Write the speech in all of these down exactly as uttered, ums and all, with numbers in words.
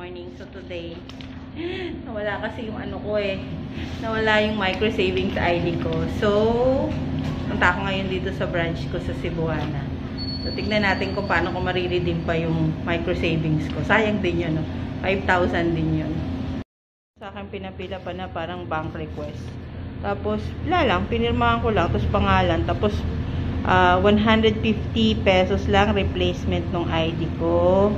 morning. So today, nawala kasi yung ano ko eh. Nawala yung micro savings I D ko. So, punta ako ngayon dito sa branch ko sa Cebuana. So, tignan natin kung paano ko mariredeem pa yung micro savings ko. Sayang din yun, no? five thousand din yun. Sa akin pinapila pa na parang bank request. Tapos, wala lang. Pinirmahan ko lang. Tapos pangalan. Tapos, uh, one hundred fifty pesos lang replacement ng I D ko.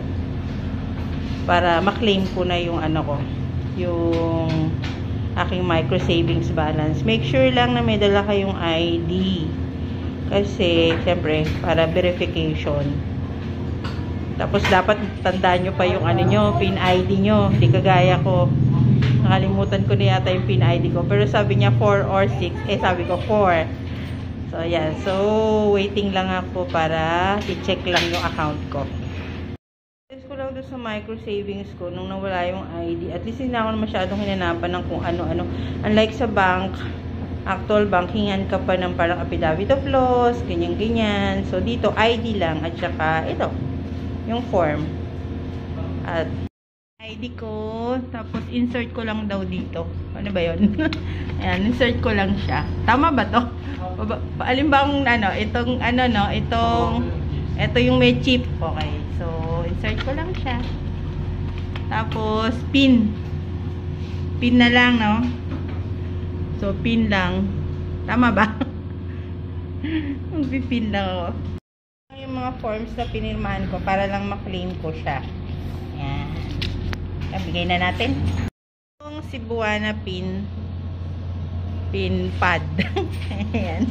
Para maklaim ko na yung ano ko. Yung aking micro savings balance. Make sure lang na may dala kayong I D. Kasi, siyempre, para verification. Tapos, dapat tandaan nyo pa yung ano nyo, PIN I D nyo. Hindi kagaya ko. Nakalimutan ko na yata yung PIN I D ko. Pero sabi niya four or six. Eh, sabi ko four. So, yan. So, waiting lang ako para i-check lang yung account ko. Test ko lang doon sa micro savings ko nung nawala yung I D. At least hindi na ako masyadong hinanapan ng kung ano-ano. Unlike sa bank, actual bank, hingan ka pa ng parang affidavit of loss, ganyan-ganyan. So, dito, I D lang. At saka, ito, yung form. At, I D ko. Tapos, insert ko lang daw dito. Ano ba yun? Ayan, insert ko lang siya. Tama ba to? Alin bang, ano, itong, ano, no, itong, ito yung may chip. Okay. So, insert ko lang siya. Tapos, pin. Pin na lang, no? So, pin lang. Tama ba? Magpipin lang ako. Yung mga forms na pinirmahan ko para lang maklaim ko siya. Ayan. Bigay na natin. Yung Cebuana pin pin pad. Ayan.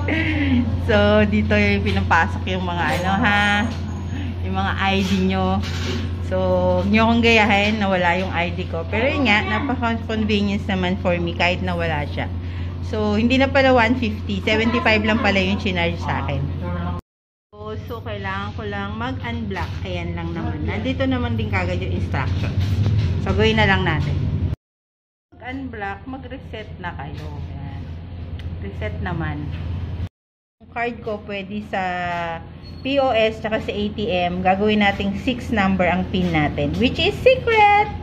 So, dito yung pinapasok yung mga ano ha. Yung mga I D nyo. So, nyo kong gayahin na wala yung I D ko. Pero yun nga, napaka-convenience naman for me kahit na wala siya. So, hindi na pala one fifty. seventy-five lang pala yung chinarge sa akin. So, so kailangan ko lang mag-unblock. Ayan lang naman. Nandito naman din kagad yung instructions. So, gawin na lang natin. Mag-unblock, mag-reset na kayo. Ayan. Reset naman. Yung card ko pwede sa P O S tsaka sa A T M. Gagawin nating six number ang pin natin. Which is secret!